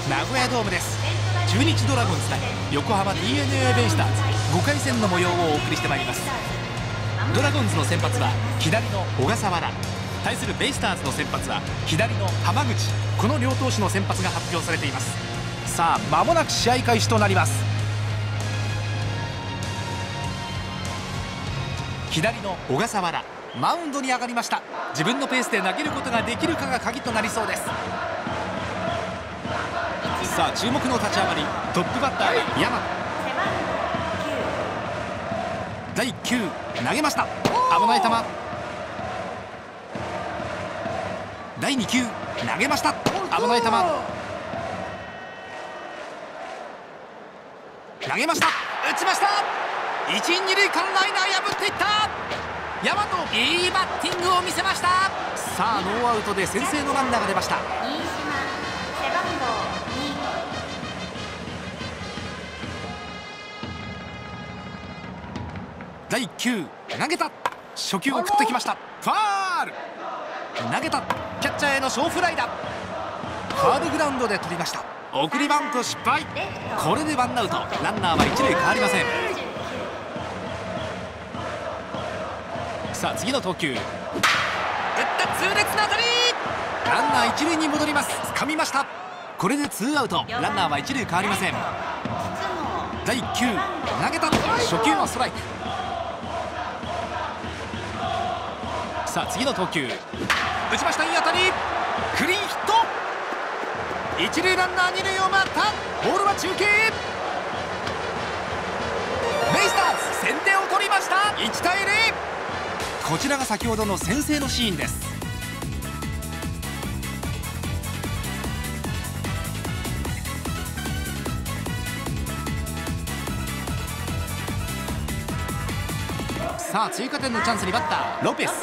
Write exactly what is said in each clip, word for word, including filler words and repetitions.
名古屋ドームです。中日ドラゴンズ対横浜 ディーエヌエー ベイスターズごかい戦の模様をお送りしてまいります。ドラゴンズの先発は左の小笠原、対するベイスターズの先発は左の浜口。この両投手の先発が発表されています。さあ間もなく試合開始となります。左の小笠原、マウンドに上がりました。自分のペースで投げることができるかが鍵となりそうです。さあ注目の立ち上がり、トップバッターは山野。だいいっ球投げました。危ない球。だいに球投げました。危ない球。投げました。打ちました。一、二塁間ライナー破っていった。大和、いいバッティングを見せました。さあノーアウトで先制のランナーが出ました。だいいっ球投げた。初球を送ってきました。ファール。投げた。キャッチャーへの小フライだ。ファールグラウンドで取りました。送りバント失敗。これでワンアウト、ランナーは一塁変わりません。さあ次の投球、打った痛烈な当たり。ランナー一塁に戻ります。掴みました。これでツーアウト、ランナーは一塁変わりません。だいいっ球投げた。初球はストライク。さあ次の投球、打ちました。いい当たり。クリーンヒット。一塁ランナー二塁を回った。ボールは中継。ベイスターズ先手を取りました。いちたいゼロ。こちらが先ほどの先制のシーンです。さあ追加点のチャンスにバッターロペス。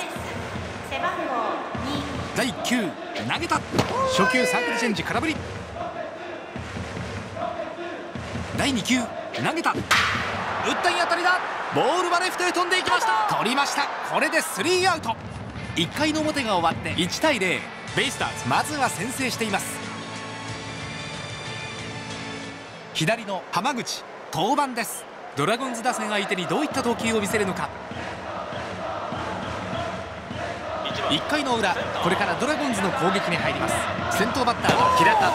だいいっ球投げた。初球サークルチェンジ空振り。だいに球投げた。打ったいい当たりだ。ボールはレフトへ飛んでいきました。取りました。これでスリーアウト。いっかいの表が終わっていちたいゼロ。ベイスターズまずは先制しています。左の浜口登板です。ドラゴンズ打線相手にどういった投球を見せるのか。いっかいの裏、これからドラゴンズの攻撃に入ります。先頭バッターの平田。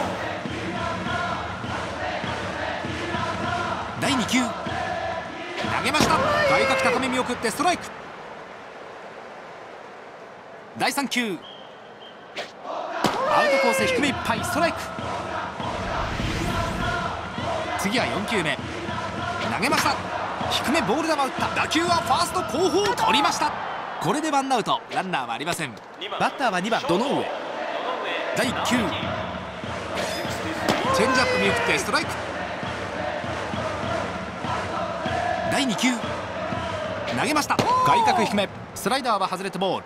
だいに球投げました。外角高め見送ってストライク。だいさん球アウトコース低めいっぱい、ストライク。次はよん球目投げました。低めボール球打った。打球はファースト後方、取りました。これでワンアウト、ランナーはありません。バッターはにばん堂上。だいいっ球チェンジアップ見送ってストライク。だいに球投げました。外角低め、スライダーは外れてボール。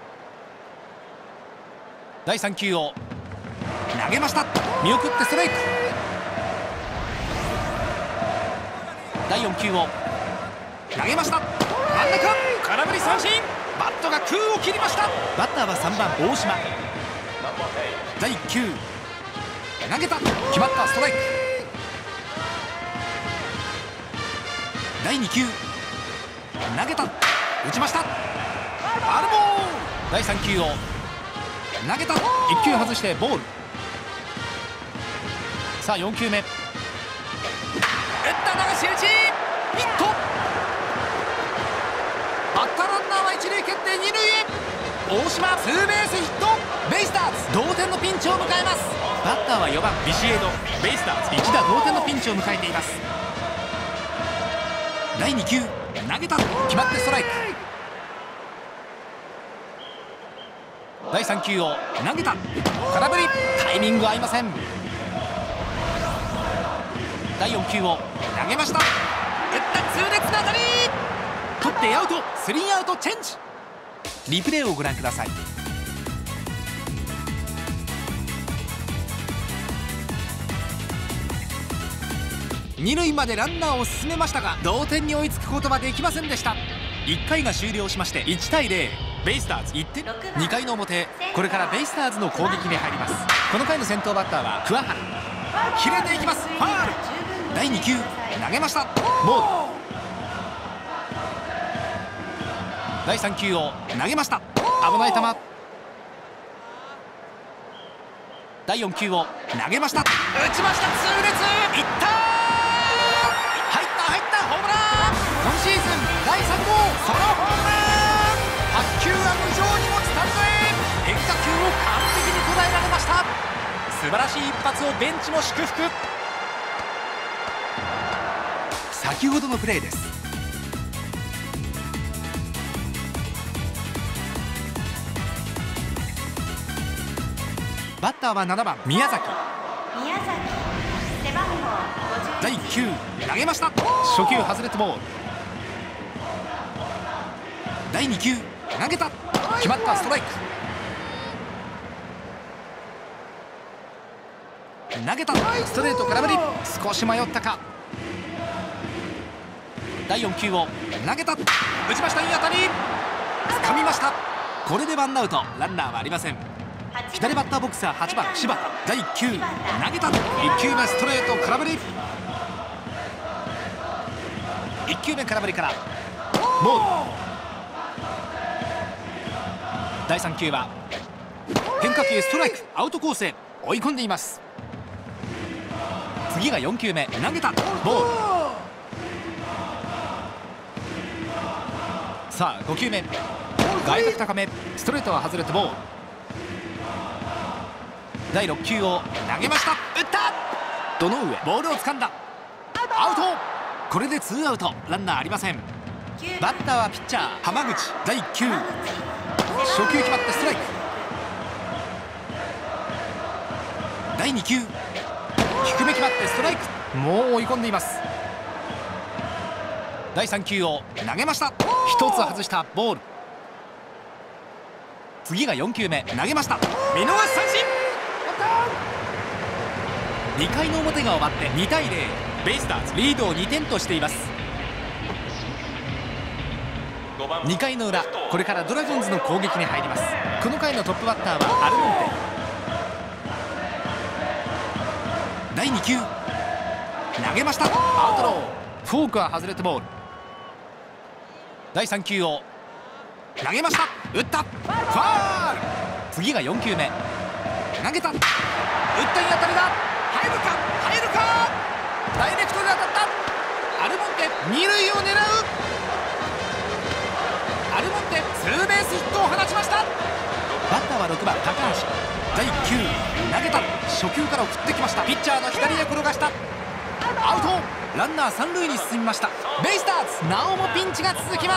だいさん球を投げました。見送ってストライク。だいよん球を投げました。真ん中空振り三振。バットが空を切りました。バッターはさんばん大島。だいいっ球投げた。決まった。ストライク。だいに球投げた。打ちました。ファウルボール。だいさん球を投げた。いっ球外してボール。さあよん球目打った流し打ちヒット。バッターランナーは一塁蹴って二塁へ。大島ツーベースヒット。ベイスターズ同点のピンチを迎えます。バッターはよばんビシエド。ベイスターズ一打同点のピンチを迎えています。だいに球投げた。決まってストライク。だいさん球を投げた。空振り。タイミング合いません。だいよん球を投げました。打った痛烈な当たり。取ってアウト。スリーアウトチェンジ。リプレイをご覧ください。二塁までランナーを進めましたが同点に追いつくことはできませんでした。いっかいが終了しましていちたいゼロ。ベイスターズいってん。にかいの表、これからベイスターズの攻撃に入ります。この回の先頭バッターは桑原。 切れていきます。ファール。だいに球投げました。ボール。だいさん球を投げました。危ない球。だいよん球を投げました。打ちました。痛烈。いった。入った入ったホームラン。今シーズンだいさん号ソロホームラン。白球は無情にもスタンドへ。変化球を完璧に捉えられました。素晴らしい一発をベンチも祝福。先ほどのプレーです。バッターはななばん宮崎。だいいっ球投げました。初球外れてボール。だいに球投げた。決まった。ストライク。投げた。ストレート空振り。少し迷ったか。だいよん球を投げた。打ちました。いい当たり。掴みました。これでワンアウト。ランナーはありません。左バッターボックスははちばん柴田。だいいっ球投げた。いっ球目ストレート空振り。いっ球目空振りからボール。だいさん球は変化球ストライク。アウトコースへ追い込んでいます。次がよん球目投げた。ボール。さあご球目外角高め。ストレートは外れてボール。だいろっ球を投げました。打った。どの上ボールを掴んだ。アウト。これでツーアウト。ランナーありません。バッターはピッチャー浜口。だいいっ球初球決まってストライク。だいに球低め決まってストライク。もう追い込んでいます。だいさん球を投げました。ひとつ外したボール。次がよん球目投げました。見逃し三振。にかいの表が終わってにたいゼロ。ベイスターズリードをにてんとしています。にかいの裏、これからドラゴンズの攻撃に入ります。この回のトップバッターはアルモンテ。だいに球投げました。アウトロー。フォークは外れてボール。だいさん球を投げました。打った。ファール。次がよん球目投げた。打った。いい当たりだ。入るか入るか。ダイレクトで当たった。アルモンテ二塁を狙う。アルモンテツーベースヒットを放ちました。バッターはろくばん高橋。だいいっ球投げた。初球から送ってきました。ピッチャーの左へ転がした。アウト。ランナー三塁に進みました。ベイスターズなおもピンチが続きます。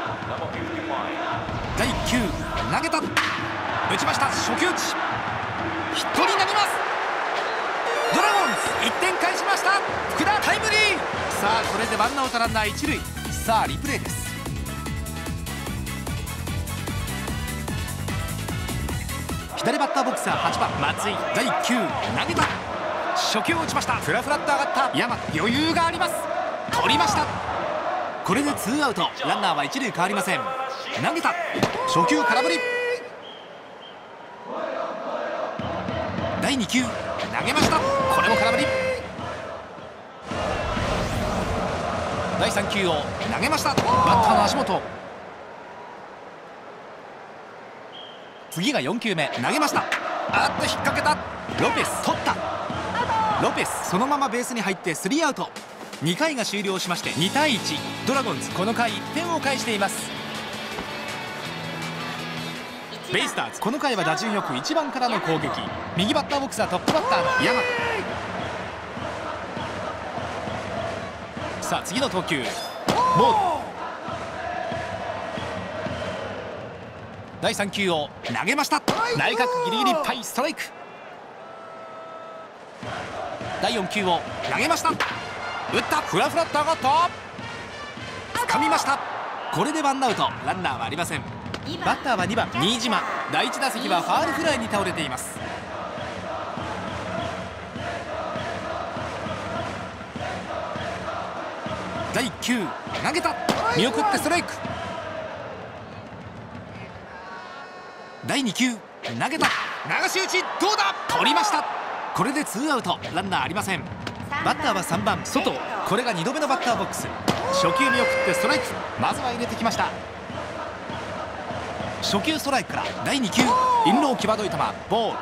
だいいっ球投げた。打ちました。初球打ちヒットになります。ドラゴンズいってん返しました。福田タイムリー。さあこれでワンアウトランナー一塁。さあリプレイです。左バッターボックスははちばん松井。だいいっ球投げた。初球を打ちました。フラフラっと上がった山。余裕があります。取りました。これでツーアウト。ランナーは一塁変わりません。投げた。初球空振り。だいに球投げました。これも空振り。だいさん球を投げました。バッターの足元。次がよん球目投げました。あっと引っ掛けた。ロペス取った。ロペスそのままベースに入ってスリーアウト。にかいが終了しましてにたいいち。ドラゴンズこの回いってんを返しています。ベイスターズこの回は打順よくいちばんからの攻撃。右バッターボックスはトップバッターの山。さあ次の投球ボール。だいさん球を投げました。内角ギリギリいっぱいストライク。だいよん球を投げました。打った。フラフラっと上がった。掴みました。これでワンアウト。ランナーはありません。バッターはにばん新島。だいいち打席はファールフライに倒れています。だいいっ球投げた。見送ってストライク。だいに球投げた。流し打ちどうだ。取りました。 これでツーアウト、ランナーありません。バッターはさんばん外、これがにどめのバッターボックス。初球見送ってストライク、まずは入れてきました。初球ストライクからだいに球、インロー際どい球、ボール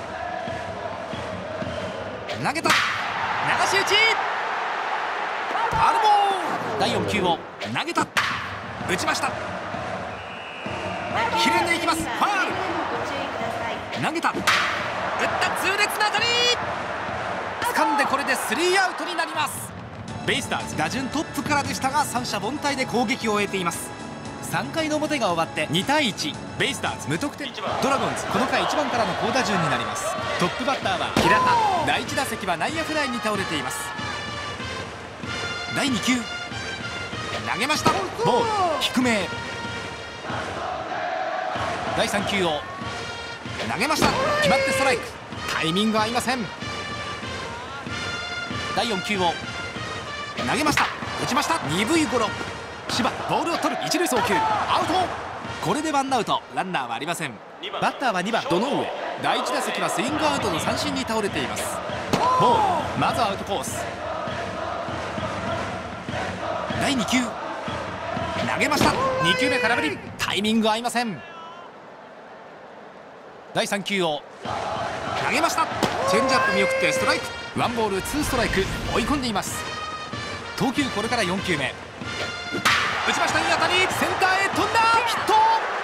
投げた、流し打ち、ファウルボール。だいよん球を投げた、打ちました、切れていきます、ファウル。投げた、打った、痛烈な当たり、掴んでこれでスリーアウトになります。ベイスターズ打順トップからでしたが三者凡退で攻撃を終えています。さんかいの表が終わってにたいいち、ベイスターズ無得点。ドラゴンズこの回いちばんからの好打順になります。トップバッターは平田、だいいち打席は内野フライに倒れています。だいに球投げました、ボール低め。だいさん球を投げました、決まってストライク、タイミング合いません。だいよん球を投げました、打ちました、鈍いゴロ、柴ボールを取る、一塁送球アウト。これでワンアウト、ランナーはありません。バッターはにばん堂上、だいいち打席はスイングアウトの三振に倒れています。ボール、まずはアウトコース。だいに球投げました、に球目空振り、タイミング合いません。だいさん球を投げました、チェンジアップ見送ってストライク、ワンボールツーストライク、追い込んでいます。投球これからよん球目、打ちました、いい当たり、センターへ飛んだ、ヒット、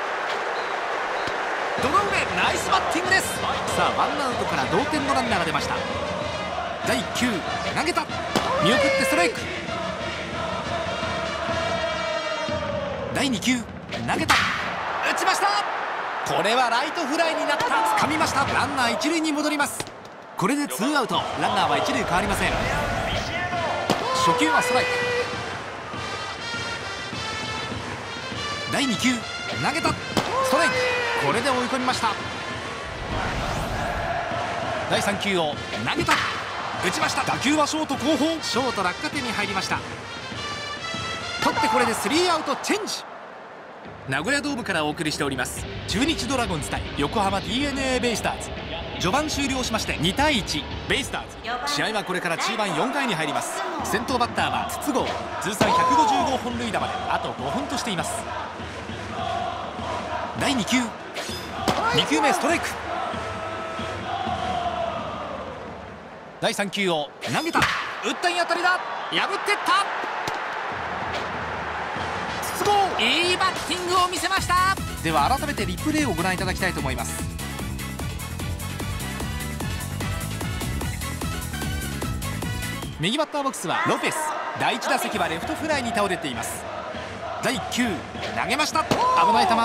堂上ナイスバッティングです。さあワンアウトから同点のランナーが出ました。だいいっ球投げた、見送ってストライク、だいに球投げた、打ちました、これはライトフライになった、掴みました、ランナー一塁に戻ります。これでツーアウト、ランナーは一塁変わりません。初球はストライク、だいに球投げた、ストライク、これで追い込みました。だいさん球を投げた、打ちました、打球はショート後方、ショート落下点に入りました。取ってこれでスリーアウトチェンジ。名古屋ドームからお送りしております中日ドラゴンズ対横浜 ディーエヌエー ベイスターズ。序盤終了しましてにたいいち、ベイスターズ。試合はこれから中盤よんかいに入ります。先頭バッターは筒香、通算ひゃくごじゅうごほん塁打まであとごほんとしています。だいに球、に球目ストライク、だいさん球を投げた、打ったいい当たりだ、破ってった、筒香いいバッティングを見せました。では改めてリプレイをご覧いただきたいと思います。右バッターボックスはロペス、だいいち打席はレフトフライに倒れています。だいいっ球投げました、危ない球、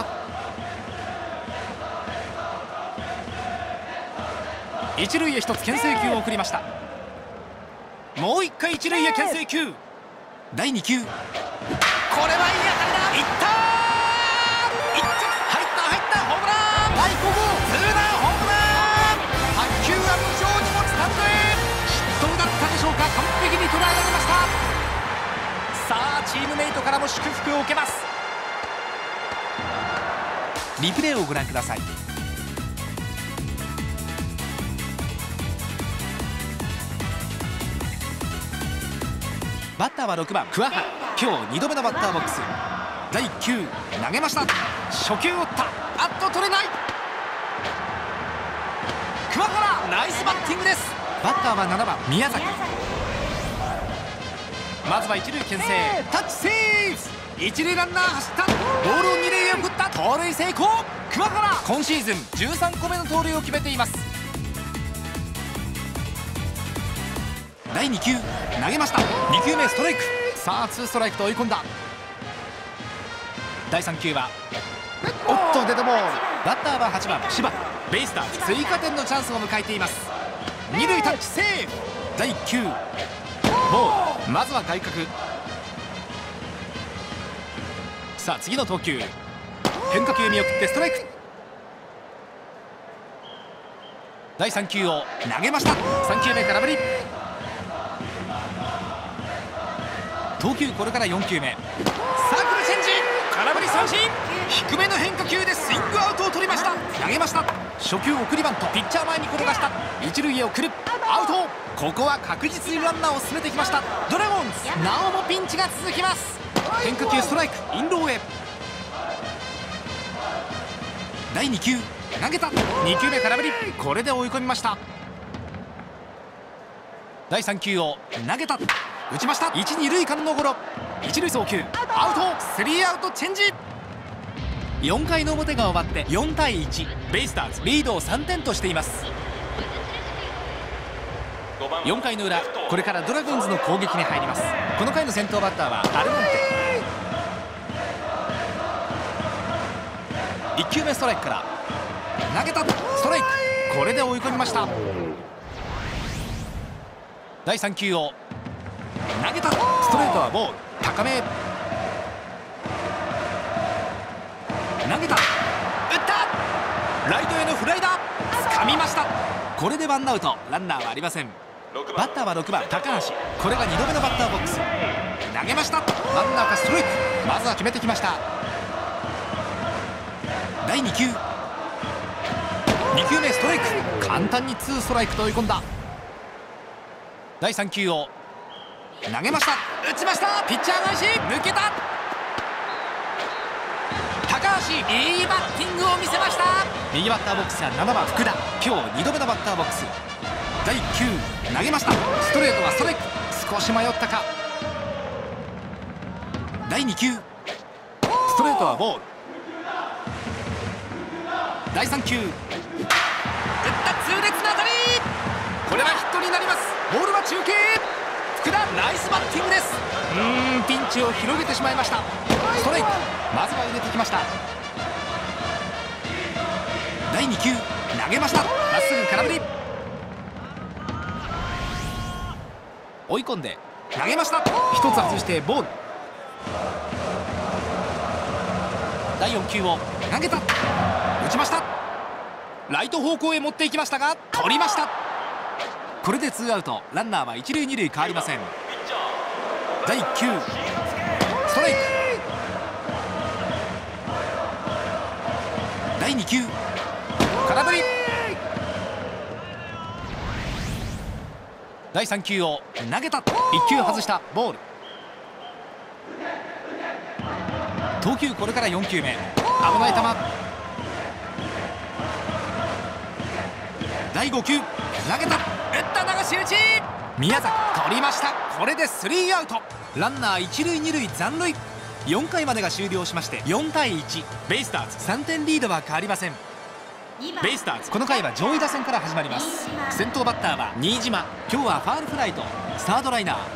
一塁へ一つ牽制球を送りました。もう一回一塁へ牽制球、だいに球、これはいい当たりだ、いったー、いっちゃ入った入った、ホームラン、だいご号ツーランホームラン、卓球は無情にもスタンドへ、失投だったでしょうか、完璧に捉えられました。さあチームメイトからも祝福を受けます。リプレイをご覧ください。バッターはろくばん桑原、今日にどめのバッターボックス。だいいっ球投げました、初球打った、あっと取れない、桑原ナイスバッティングです。バッターはななばん宮崎、まずは一塁牽制、タッチセーフ、一塁ランナー走った、ボールを二塁へ送った、盗塁成功、桑原今シーズンじゅうさんこめの盗塁を決めています。だいに球投げました、に球目ストライク、さあツーストライクと追い込んだ。だいさん球はおっとデッドボール、バッターははちばん柴、ベイスターズ追加点のチャンスを迎えています。二塁タッチセーフ、だいいっ球ボール、まずは外角、さあ次の投球、変化球見送ってストライク、だいさん球を投げました、さん球目空振り、投球これからよん球目、サークルチェンジ、空振り三振、低めの変化球でスイングアウトを取りました。投げました、初球送りバント、ピッチャー前に転がした、一塁へ送る、 アウト。ここは確実にランナーを進めてきましたドラゴンズ。なおもピンチが続きます。変化球ストライク、インローへ。だいに球投げた。に球目空振り。これで追い込みました。だいさん球を投げた。打ちました。いち、に塁間のゴロ。一塁送球アウト。スリーアウトチェンジ。よんかいの表が終わってよんたいいち、ベイスターズリードをさんてんとしています。よんかいの裏、これからドラゴンズの攻撃に入ります。この回の先頭バッターはアルモンテ。いっ球目ストライクから投げた。ストライク。これで追い込みました。だいさん球を投げた。ストレートはボール高め。投げた。打った。ライトへのフライだ。掴みました。これでワンアウト、ランナーはありません。バッターはろくばん高橋。これがにどめのバッターボックス。投げました。真ん中ストライク。まずは決めてきました。だいに球、に球目ストライク。簡単にツーストライクと追い込んだ。だいさん球を投げました。打ちました。ピッチャー返し抜けた。高橋いいバッティングを見せました。右バッターボックスはななばん福田。今日にどめのバッターボックス。だいいっ球投げました。ストレートはストライク。少し迷ったか。だいに球ストレートはボール。だいさん球打った痛烈な当たり。これはヒットになります。ボールは中継。福田ナイスバッティングです。うーんピンチを広げてしまいました。ストライク。まずは入れてきました。だいに球投げました。まっすぐ空振り。追い込んで投げました。ひとつ外してボール。だいよん球を投げた。打ちました。ライト方向へ持っていきましたが取りました。これでツーアウト、ランナーは一塁二塁変わりません。だいいっ球ストライク。だいに球空振り。だいさん球を投げた。いっ球外したボール。投球これからよん球目。危ない球。だいご球投げた。打った流し打ち。宮崎取りました。これでスリーアウト、ランナー一塁二塁残塁。よんかいまでが終了しましてよんたいいち、ベイスターズさんてんリードは変わりません。ベイスターズこの回は上位打線から始まります。先頭バッターは新島。今日はファールフライとサードライナー。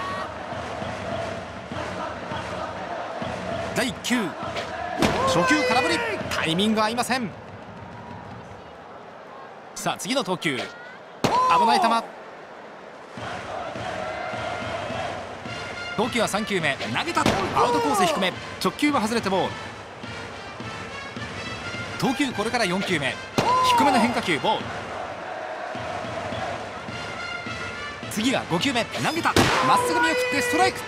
だいいっ球初球空振り。タイミング合いません。さあ次の投球危ない球。投球はさん球目投げた。アウトコース低め。直球は外れてボール。投球これからよん球目低めの変化球ボール。次がご球目投げた。まっすぐ見送ってストライク。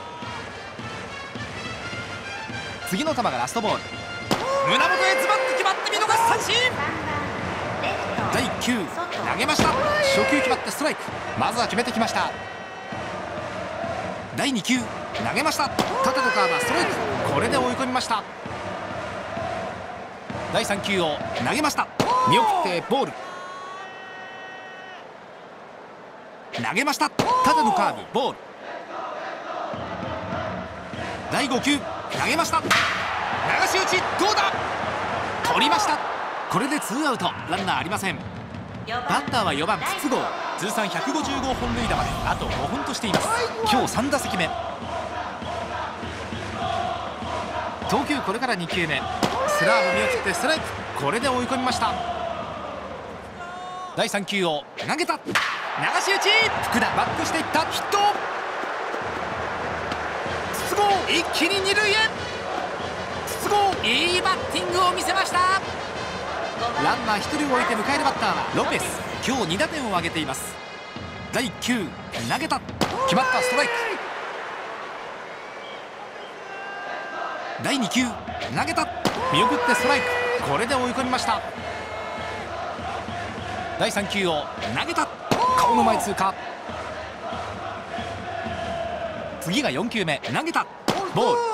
次の球がラストボール。胸元へズバッと決まって見逃し三振。だいいっ球投げました。初球決まってストライク。まずは決めてきました。だいに球投げました。縦とカーブストライク。これで追い込みました。だいさん球を投げました。見送ってボール。投げました。縦のカーブボール。だいご球投げました。流し打ちどうだ。取りました。これでツーアウト、ランナーありません。バッターはよばん筒香。通算ひゃくごじゅうごほん塁打まであとごほんとしています。今日さん打席目。投球これからに球目スラーブ見送ってストライク。これで追い込みました。だいさん球を投げた。流し打ち。福田バックしていったヒット。筒香一気に二塁へ。筒香いいバッティングを見せました。ランナーひとりを置いて迎えるバッターはロペス。今日に打点を挙げています。だいいっ球投げた。決まったストライク。だいに球投げた。見送ってストライク。これで追い込みました。だいさん球を投げた。 顔の前通過。次がよん球目、投げたボール。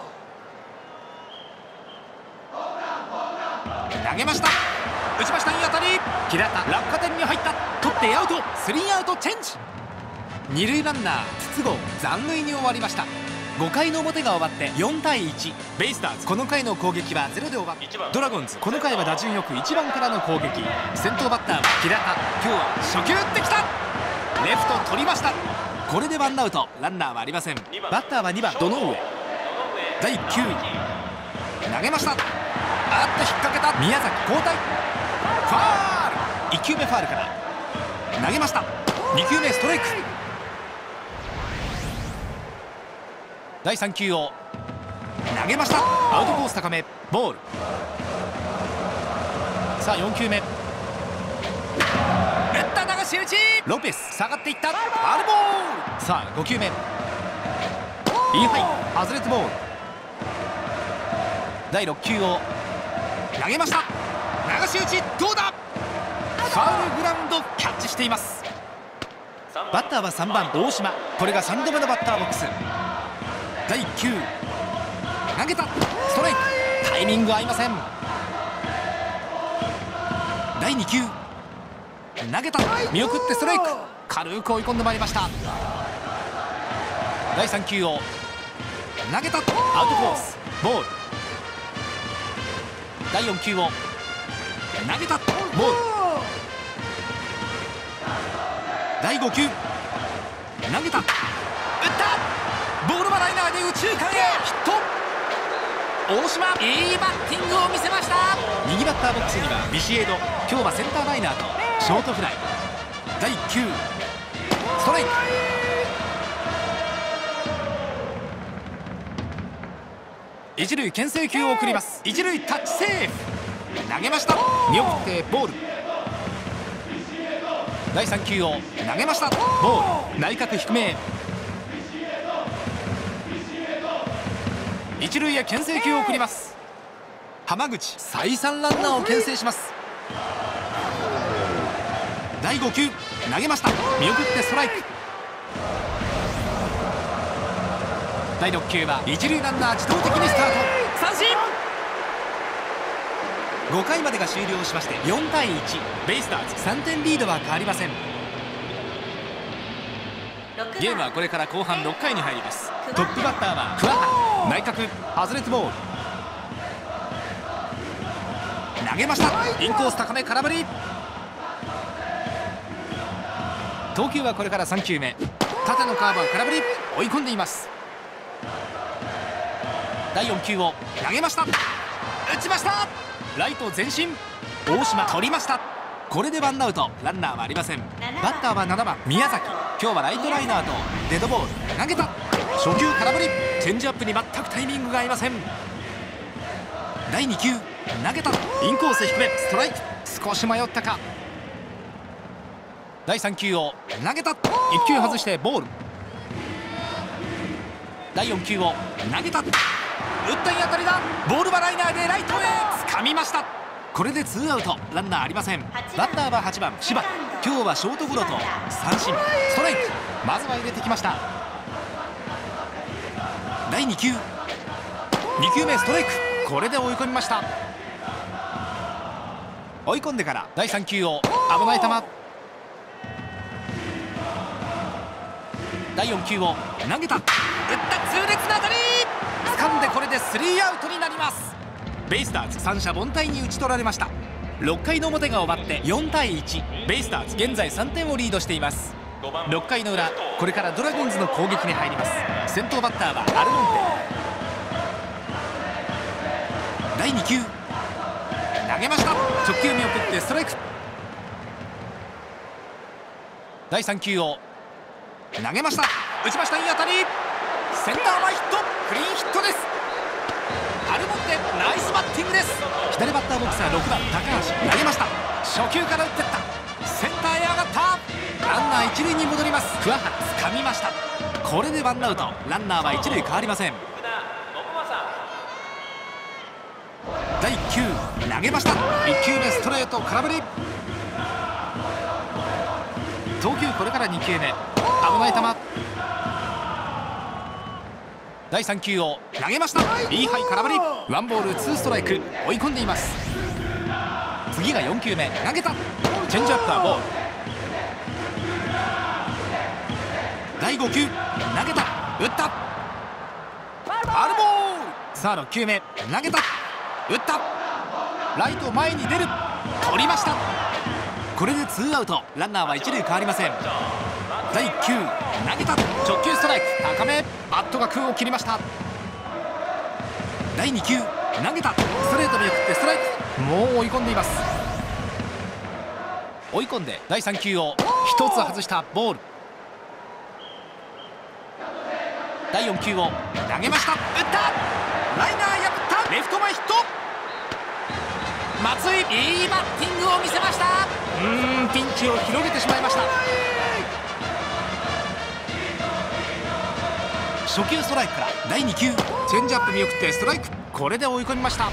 投げました、打ちました、いい当たり。平田落下点に入った、取ってアウト。スリーアウトチェンジ。二塁ランナー筒香残塁に終わりました。ごかいの表が終わってよんたいいち。ベイスターズこの回の攻撃はゼロで終わった。ドラゴンズこの回は打順よくいちばんからの攻撃。先頭バッターは平田。今日は初球打ってきた、レフト取りました。これでワンアウト、ランナーはありません。バッターはにばん堂上。だいきゅうい投げました。あっと引っ掛けた、宮崎交代。ファール。いっきゅうめファールから投げました。にきゅうめストライク。だいさん球を投げました。アウトコース高め、ボール。さあよん球目、打った流し打ち。ロペス下がっていった、ファウルボール。さあご球目、インハイ外れてボール。だいろっ球を投げました。流し打ち、どうだ。ファウルグラウンド、キャッチしています。バッターはさんばん大島。これがさんどめのバッターボックス。だいいっ球投げた、ストライク。タイミング合いません。だいに球投げた、見送ってストライク。軽く追い込んでまいりました。だいさん球を投げた、アウトコース、ボール。だいよん球を投げた、ボール。だいご球投げた、打った、ボールはライナーで右中間へヒット。大島、いいバッティングを見せました。右バッターボックスにはビシエド。今日はセンターライナーとショートフライ。だいいっ球ストライク。一塁牽制球を送ります。一塁タッチセーフ。投げました、見送ってボール。だいさん球を投げました、ボール。内角低めへ。一塁へ牽制球を送ります。浜口再三ランナーを牽制します。だいご球投げました、見送ってストライク。だいろっ球は一塁ランナー自動的にスタート、三振。ごかいまでが終了しましてよんたいいち。ベイスターズさんてんリードは変わりません。ゲームはこれから後半ろっかいに入ります。トップバッターは桑原。内角外れてボール。投げました、インコース高め、空振り。投球はこれからさん球目。縦のカーブは空振り、追い込んでいます。だいよん球を投げました、打ちました、ライト前進。大島取りました。これでワンアウト、ランナーはありません。バッターはななばん宮崎。今日はライトライナーとデッドボール。投げた、初球空振り。チェンジアップに全くタイミングが合いません。だいに球投げた、インコース低め、ストライク。少し迷ったか。だいさん球を投げた、いっ球外してボール。だいよん球を投げた、打ったいい当たりだ。ボールはライナーでライトへ掴みました。これでツーアウト、ランナーありません。バッターははちばん柴田。今日はショートゴロと三振、ストライク。まずは入れてきました。だいに球に球目ストライク。これで追い込みました。追い込んでからだいさん球を危ない球。だいよん球を投げた、打った痛烈な当たり。掴んでこれでスリーアウトになります。ベイスターズ三者凡退に打ち取られました。ろっかいの表が終わってよんたいいち。ベイスターズ現在さんてんをリードしています。ろっかいの裏、これからドラゴンズの攻撃に入ります。先頭バッターはアルモンテ。だいに球投げました、直球見送ってストライク。だいさん球を投げました、打ちました、いい当たり。センター前ヒット、クリーンヒットです。アルモンテナイスバッティングです。左バッターボックスはろくばん高橋。投げました、初球から打っていった、センターへ上がった。ランナー一塁に戻ります。桑原掴みました。これでワンアウト、ランナーは一塁変わりません。だいいっ球投げました、いっ球目ストレート空振り。 投球これからにきゅうめ、危ない球。だいさん球を投げました。いいハイ空振り。ワンボールツーストライク、追い込んでいます。次がよん球目、投げた。チェンジアップはボール。だいご球、投げた。打った。ファウルボール。さあろっ球目、投げた。打った。ライト前に出る。取りました。これでツーアウト、ランナーは一塁変わりません。だいいっ球、投げた。直球ストライク、高め。バットが空を切りました。だいに球、投げた。ストレート見送ってストライク。もう追い込んでいます。追い込んでだいさん球をひとつ外したボール。だいよん球を投げました。打った。ライナー破った。レフト前ヒット。松井、いいバッティングを見せました。うーん、ピンチを広げてしまいました。初球ストライクからだいに球、チェンジアップ見送ってストライク。これで追い込みました。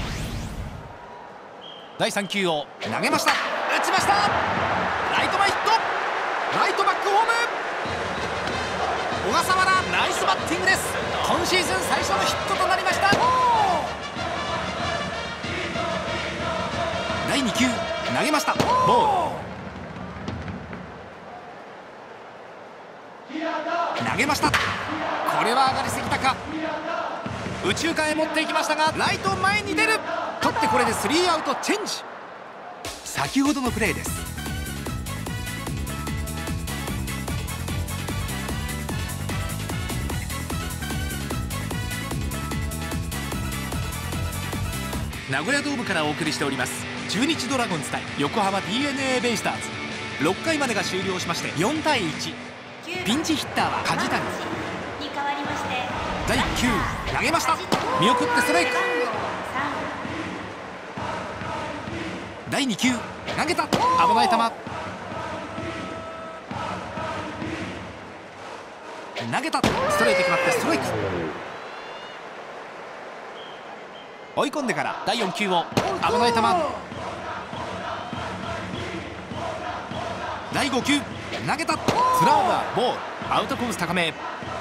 だいさん球を投げました。打ちました。ライト前ヒット。ライトバックホーム。小笠原、ナイスバッティングです。今シーズン最初のヒットとなりました。だいに球、投げました。ボール。投げました。これは上がりすぎたか。右中間へ持っていきましたが、ライト前に出る。取ってこれでスリーアウト、チェンジ。先ほどのプレーです。名古屋ドームからお送りしております中日ドラゴンズ対横浜 ディーエヌエー ベイスターズ。ろっかいまでが終了しましてよんたいいち。ピンチヒッターは梶谷。だいいっ球、投げました。見送ってストライク。だいに球、投げた。危ない球。投げた。ストレート決まってストライク。追い込んでからだいよん球を危ない球。だいご球、投げた。スラーバーボール。アウトコース高め。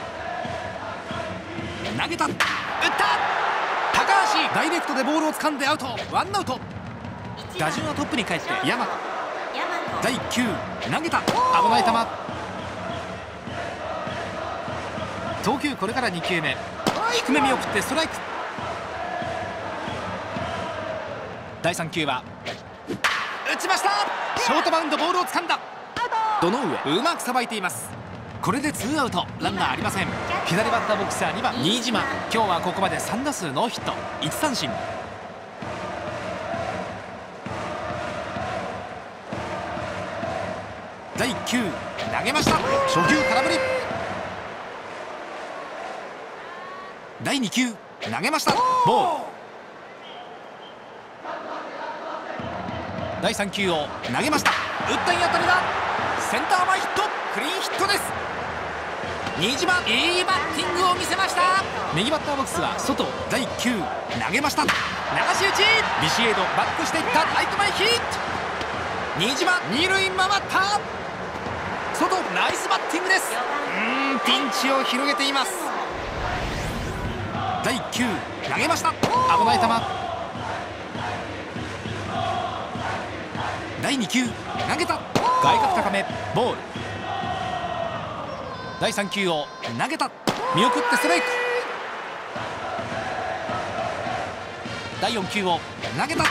投げた。打った。高橋、ダイレクトでボールを掴んでアウト。ワンアウト。打順はトップに帰って大和。だいいっ球、投げた。危ない球。投球これからに球目、低め見送ってストライク。だいさん球は打ちました。ショートバウンド、ボールを掴んだ。どの上、うまくさばいています。これでツーアウト、ランナーありません。左バッターボックスはにばん新島。今日はここまでさん打数ノーヒット、いち三振。だいいっ球、投げました。初球空振り。だいに球、投げました。ボール。だいさん球を投げました。打ったいい当たりだ。センター前ヒット。クリーンヒットです。新島、いいバッティングを見せました。右バッターボックスは外。だいいっ球、投げました。流し打ち。ビシエド、バックしていった。ライト前ヒット。新島、二塁回った。外、ナイスバッティングです。うーん、ピンチを広げています。だいいっ球、投げました。危ない球。だいに球、投げた。外角高め、ボール。だいさん球を投げた。見送ってストライク。だいよん球を投げた。打った。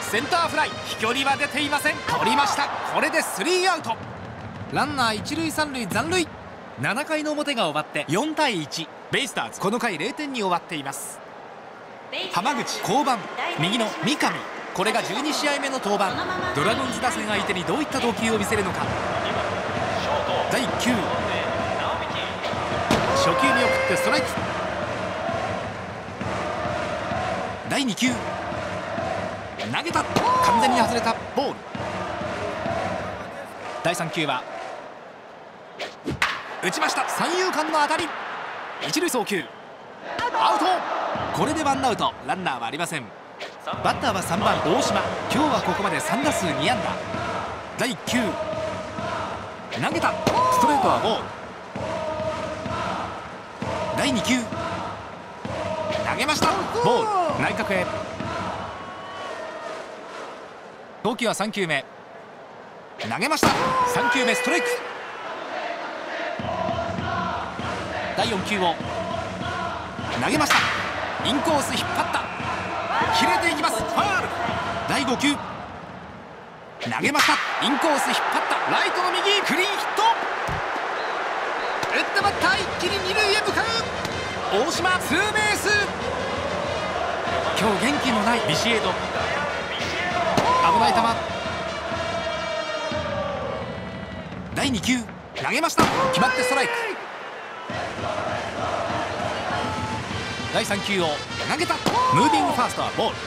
センターフライ。飛距離は出ていません。取りました。これでスリーアウト。ランナー一塁三塁残塁。なな回の表が終わってよんたいいち。ベイスターズ、この回れいてんに終わっています。浜口、降板。右の三上、これがじゅうに試合目の登板。ドラゴンズ打線相手にどういった投球を見せるのか。だいいっ球、初球見送ってストライク。だいに球、投げた。完全に外れた。ボール。だいさん球は打ちました。三遊間の当たり。一塁送球、アウト。これでワンアウト、ランナーはありません。バッターはさんばん大島。今日はここまでさん打数に安打。 だいいっ球投げた。ストレートはボール。だいに球投げました。ボール。内角へ。投球はさん球目投げました。さん球目ストライク。だいよん球を投げました。インコース引っ張った。切れていきます。ファール。だいご球投げました。インコース引っ張った。ライトの右クリーンヒット。打ったバッター一気に二塁へ向かう。大島ツーベース。今日元気のないビシエド。危ない球。だいに球投げました。決まってストライク。だいさん球を投げた。ムービングファーストはボール。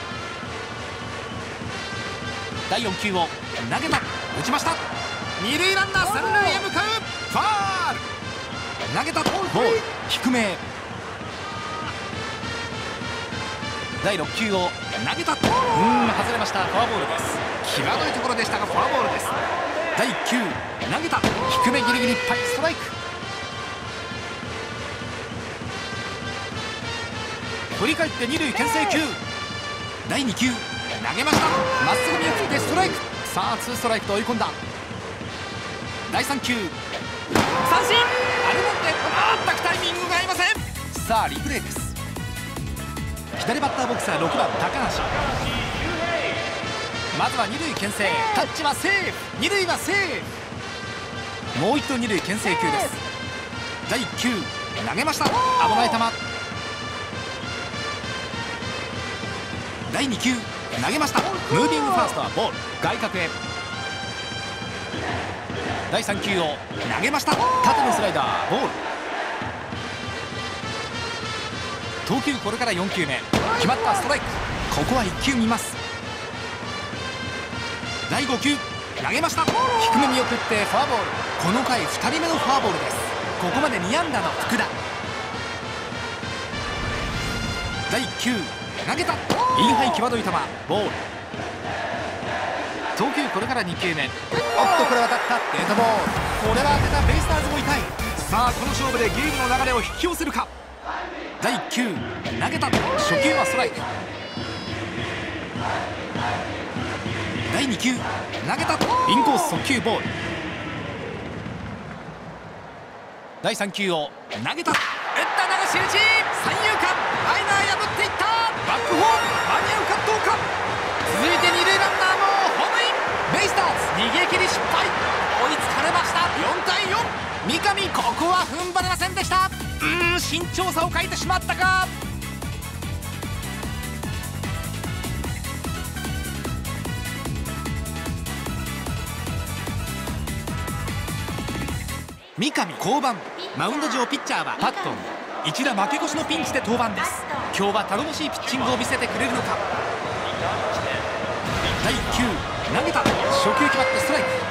だいよん球を投げた。打ちました。二塁ランナー三塁へ向かう。ファール。投げた。ボール。低め。だいろく球を投げた。うーん外れました。フォアボールです。際どいところでしたがフォアボールです。だいいっ球投げた。低めギリギリいっぱいストライク。振り返って二塁牽制球。だいに球投げました。まっすぐ見送ってストライク。さあツーストライクと追い込んだ。だいさん球三振。アルモンテ。あったくタイミングが合いません。さあリプレイです。左バッターボックスはろくばん高橋。まずは二塁牽制。タッチはセーフ。二塁はセーフ。もう一度二塁牽制球です。だいいっ球投げました。危ない球。だいに球投げました。ムービングファーストはボール。外角へ。だいさん球を投げました。縦のスライダーボール。投球これからよん球目。決まったストライク。ここはいっ球見ます。だいご球投げました。低め見送ってフォアボール。この回ふたりめのフォアボールです。ここまでに安打の福田。だいいっ球投げた。インハイ際どい球ボール。投球これからに球目。おっとこれは当たった。デッドボール。これは当てたベイスターズも痛い。さあこの勝負でゲームの流れを引き寄せるか。だいいっ球投げた。初球はストライク。だいに球投げた。インコース速球ボール。だいさん球を投げた。打った流し打ち。三遊間ライナー破っていった。バックホーム間に合うかどうか。続いて二塁ランナーもホームイン。ベイスターズ逃げ切り失敗。追いつかれました。よんたいよん。三上ここは踏ん張れませんでした。うーん身長差を欠いてしまったか。三上降板。マウンド上ピッチャーはパットン。一打負け越しのピンチで登板です。今日は頼もしいピッチングを見せてくれるのか。だいいっ球投げた。初球決まってストライク。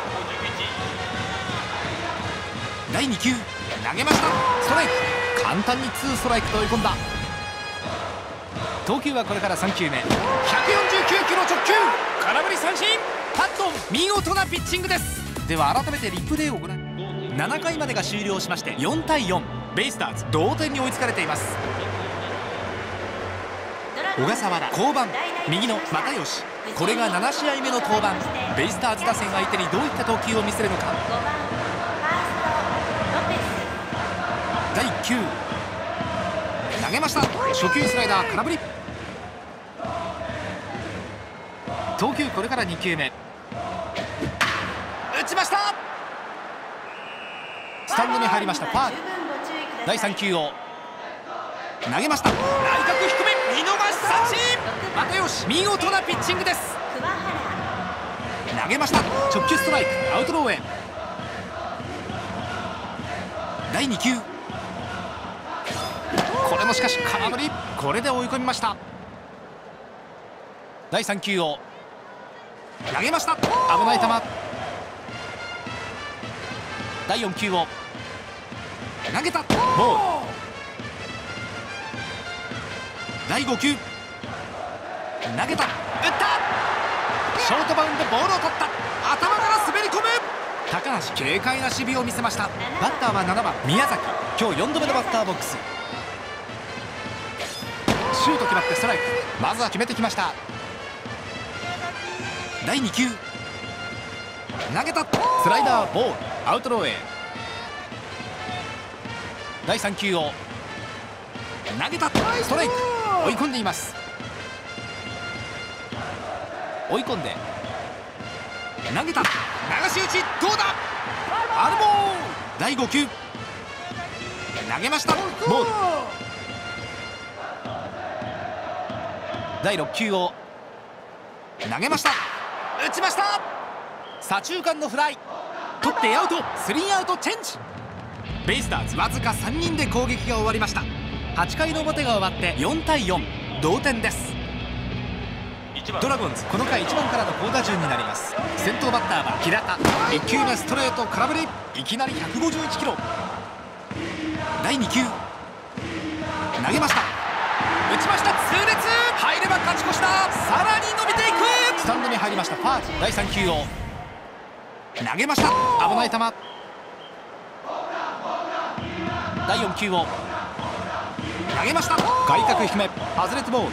だいに球投げました。ストライク。簡単にツーストライクと追い込んだ。投球はこれからさん球目。ひゃくよんじゅうきゅうキロ直球。空振り三振。パットン見事なピッチングです。では改めてリプレイをご覧。ななかいまでが終了しましてよんたいよん。ベイスターズ同点に追いつかれています。小笠原降板。右の又吉。これがなな試合目の登板。ベイスターズ打線相手にどういった投球を見せるのか。だいいっ球投げました。初球スライダー空振り。投球これからに球目。打ちました。スタンドに入りました。ファール。だいさん球を投げました。内角低め見逃し三振。又吉見事なピッチングです。投げました。直球ストライクアウトローへ。だいに球これもしかし空振り。これで追い込みました。だいさん球を投げました。危ない球。だいよん球を投げた。ボール。だいご球投げた。打った。ショートバウンドボールを取った。 頭から滑り込む。高橋軽快な守備を見せました。バッターはななばん宮崎、今日よんどめのバッターボックス。シュート決まってストライク。まずは決めてきました。だいにきゅう投げた。スライダーボール、アウトローへ。だいさんきゅうを投げた。ストライク。追い込んでいます。追い込んで投げた。流し打ちどうだ。アルボー。だいごきゅう投げました。ボール。だいろっきゅうを投げました。打ちました。左中間のフライ。取ってアウト。スリーアウトチェンジ。ベイスターズわずかさんにんで攻撃が終わりました。はちかいの表が終わってよんたいよん、同点です。ドラゴンズこの回いちばんからの好打順になります。先頭バッターは平田。いっきゅうめストレート空振り。いきなりひゃくごじゅういちキロ。だいにきゅう投げました。打ちました。痛烈。入れば勝ち越しだ。さらに伸びていく。スタンドに入りました。ファール。だいさんきゅうを投げました。危ない球。だいよんきゅうを投げました。外角低め、外れてボール。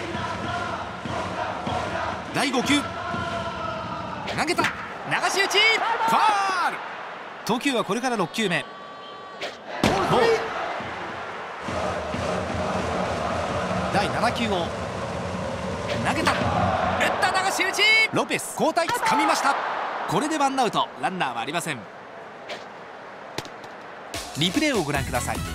だいごきゅう投げた。流し打ち。ファール。投球はこれからろっきゅうめ。ボール。だいななきゅうを投げた。打った。流し打ち。ロペス交代。つかみました。これでワンアウト。ランナーはありません。リプレイをご覧ください。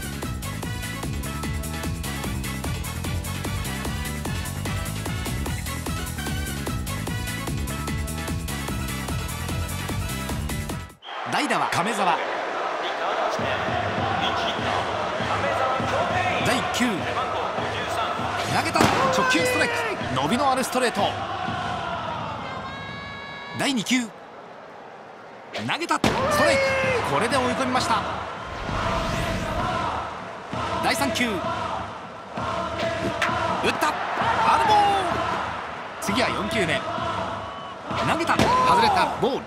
代打は亀澤。だいいっきゅう投げた。直球ストライク。伸びのあるストレート。だいにきゅう投げた。ストライク。これで追い込みました。だいさんきゅう打った。アルボー。次はよんきゅうめ投げた。外れた。ボール。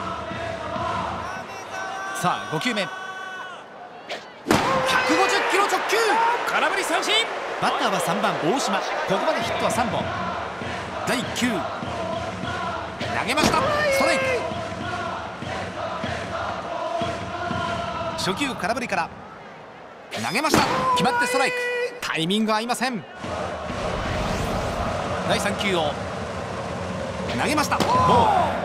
さあごきゅうめ。ひゃくごじゅっキロ直球。空振り三振。バッターはさんばん大島。ここまでヒットはさんぼん。だいいっきゅう投げました。ストライク。初球空振りから投げました。決まってストライク。タイミング合いません。だいさんきゅうを投げました。ボール。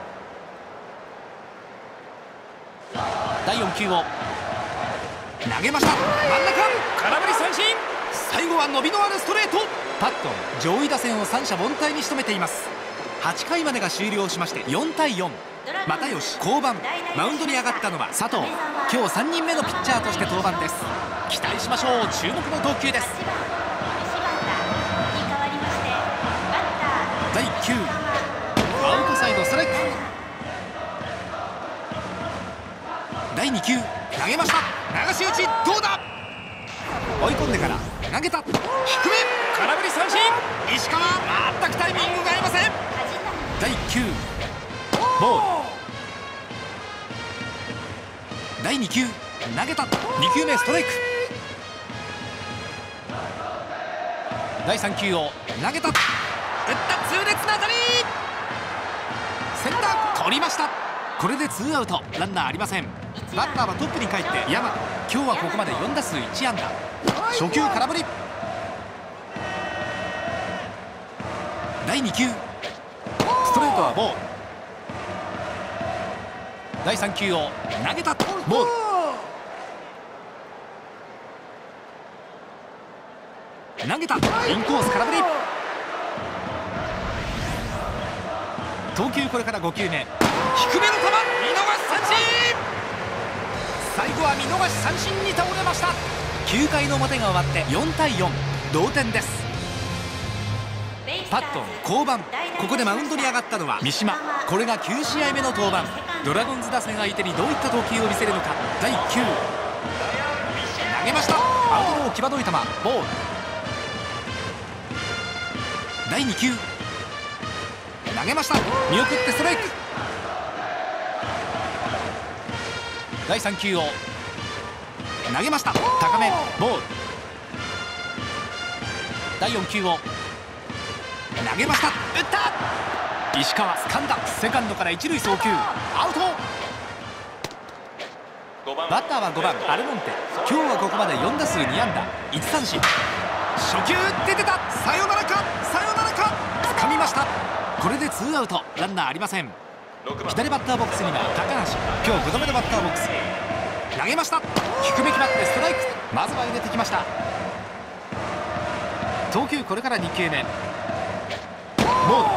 だいよんきゅうを投げました。真ん中。空振り三振。最後は伸びのあるストレート。パットン上位打線を三者凡退に仕留めています。はちかいまでが終了しましてよんたいよん。又吉降板。マウンドに上がったのは佐藤。今日さんにんめのピッチャーとして登板です。期待しましょう。注目の投球です。だいいっきゅうアウトサイドストライク。だいにきゅう投げました。流し打ちどうだ。追い込んでから投げた。低め。空振り三振。石川全くタイミングが合いません。だいいっきゅうボール。だいにきゅう投げた。にきゅうめストライク。だいさんきゅうを投げた。打った。痛烈な当たり。センター取りました。これでツーアウト。ランナーありません。バッターはトップに帰って山。今日はここまでよんだすういちあんだ。初球空振り。だいにきゅうストレートはボール。だいさんきゅうを投げた。ボール。投げた。インコース空振り。投球これからごきゅうめ。低めの球。見逃し三振。最後は見逃し三振に倒れました。きゅうかいの表が終わってよんたいよん、同点です。パットン降板。ここでマウンドに上がったのは三島。これがきゅうしあいめの登板。ドラゴンズ打線相手にどういった投球を見せるのか。だいいっきゅう投げました。アウトロー際どい球。ボール。だいにきゅう投げました。見送ってストライク。 だいさん球を投げました。高めボール。だいよん球を投げました。打った。石川掴んだ。セカンドから一塁送球アウト。バッターはごばんアルモンテ。今日はここまでよん打数に安打いち三振。初球打って出た。サヨナラかサヨナラか。掴みました。これでツーアウトランナーありません。左バッターボックスには高橋。今日ごどめのバッターボックス。投げました。低め決まってストライク。まずは入れてきました。投球これからに球目ボール。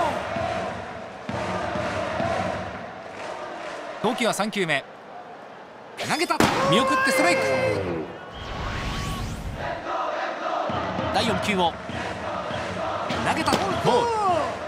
投球はさん球目投げた。見送ってストライク。だいよん球を投げたボール。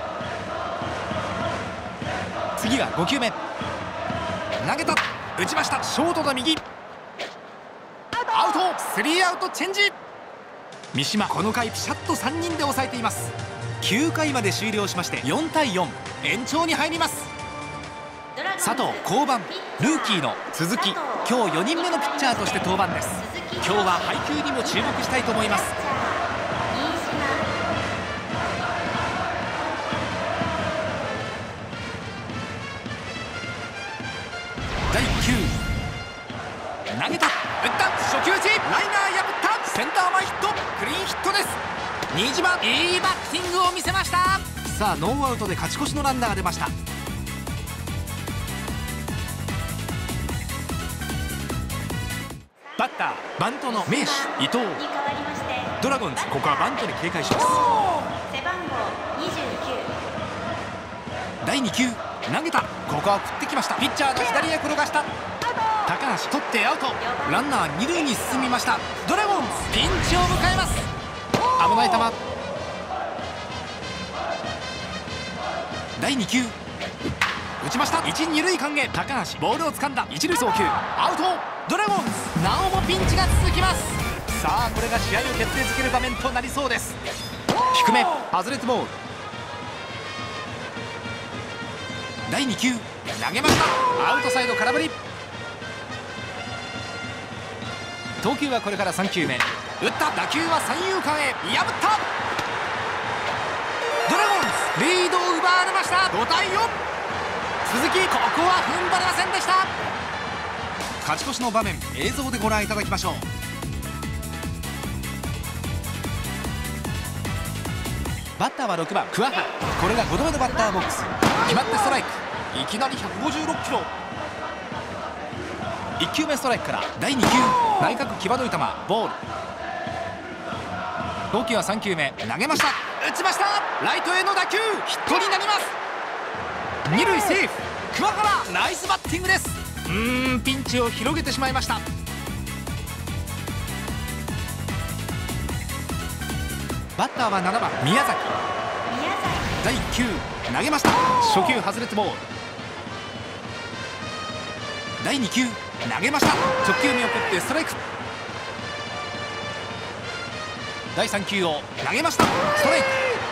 次はご球目投げた。打ちました。ショートの右アウト。スリーアウトチェンジ。三島この回ピシャッとさんにんで抑えています。きゅうかいまで終了しましてよんたいよん延長に入ります。佐藤降板。ルーキーの鈴木今日よにんめのピッチャーとして登板です。今日は配球にも注目したいと思います。だいきゅう投げた。打った。初球打ちライナー破った。センター前ヒット。クリーンヒットです。新島いいバッティングを見せました。さあノーアウトで勝ち越しのランナーが出ました。バッターバントの名手伊藤。ドラゴンズここはバントに警戒します。だいに球投げた。ここは振ってきました。ピッチャーの左へ転がした。高橋取ってアウト。ランナー二塁に進みました。ドラゴンズピンチを迎えます。危ない球。だいに球打ちました。一二塁間へ高橋ボールを掴んだ。一塁送球アウト。ドラゴンズなおもピンチが続きます。さあこれが試合を決定づける場面となりそうです。低め外れてボール。だいに球投げました。アウトサイド空振り。投球はこれからさん球目。打った打球は三遊間へ破った。ドラゴンズリードを奪われました。ごたいよん。鈴木ここは踏ん張れませんでした。勝ち越しの場面映像でご覧いただきましょう。バッターはろくばん桑原。これがごどめのバッターボックス。決まってストライク。いきなりひゃくごじゅうろっキロ。いち球目ストライクからだいに球内角際どい球ボール。投球はさん球目投げました。打ちました。ライトへの打球ヒットになります。二塁セーフ。桑原ナイスバッティングです。うーんピンチを広げてしまいました。バッターはななばん宮崎。だいいっ球投げました。初球外れてボール。だいに球投げました。直球見送ってストライク。だいさん球を投げました。ストライク。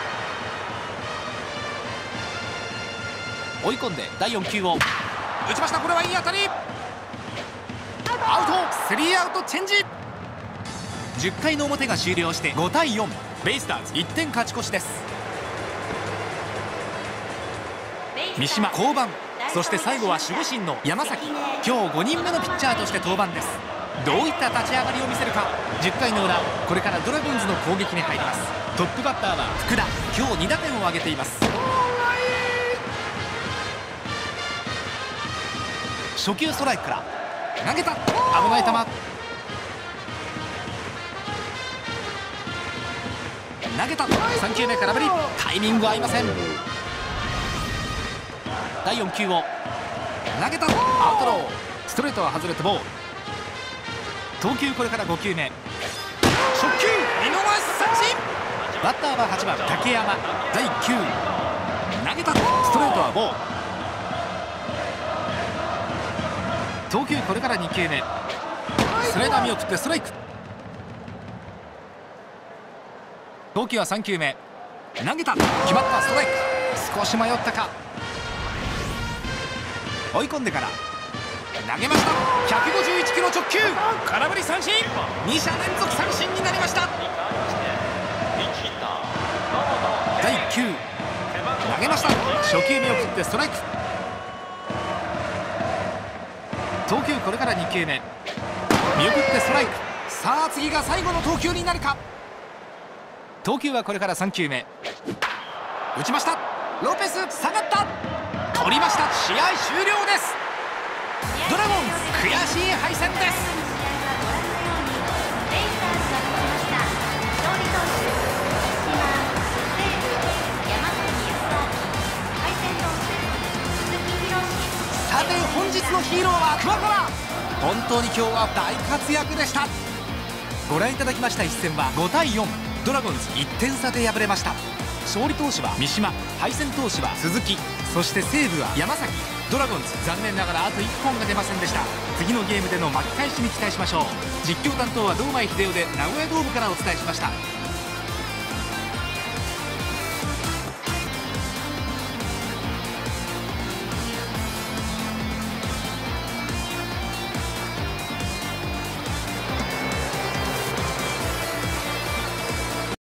追い込んでだいよん球を打ちました。これはいい当たり。アウト。スリーアウトチェンジ。じゅっかいの表が終了してごたいよん。ベイスターズいってん勝ち越しです。三島降板。そして最後は守護神の山崎。今日ごにんめのピッチャーとして登板です。どういった立ち上がりを見せるか。じゅっかいの裏これからドラゴンズの攻撃に入ります。トップバッターは福田。今日に打点を挙げています。初球ストライクから投げた。危ない球。投げた。さん球目空振り。タイミング合いません。だいよん球を投げた。アウトロー。ストレートは外れてボール。投球これからご球目。初球見逃し三振。バッターははちばん竹山。だいいっ球投げた。ストレートはボール。投球これからに球目。スライダー見送ってストライク。投球はさん球目投げた。決まった。ストライク。少し迷ったか。追い込んでから投げました。ひゃくごじゅうの直球、空振り三振、に者連続三振になりました。だいいっ球投げました。初球目を振ってストライク。投球これからに球目、見送ってストライク。さあ次が最後の投球になるか。投球はこれからさん球目、打ちました。ロペス下がった、取りました。試合終了です。ドラゴンズ悔しい敗戦です。さて本日のヒーローは桑原。本当に今日は大活躍でした。ご覧いただきました一戦はごたいよん、ドラゴンズいってん差で敗れました。勝利投手は三島、敗戦投手は鈴木、そして西武は山崎。ドラゴンズ残念ながらあといっぽんが出ませんでした。次のゲームでの巻き返しに期待しましょう。実況担当は堂前秀夫で名古屋ドームからお伝えしました。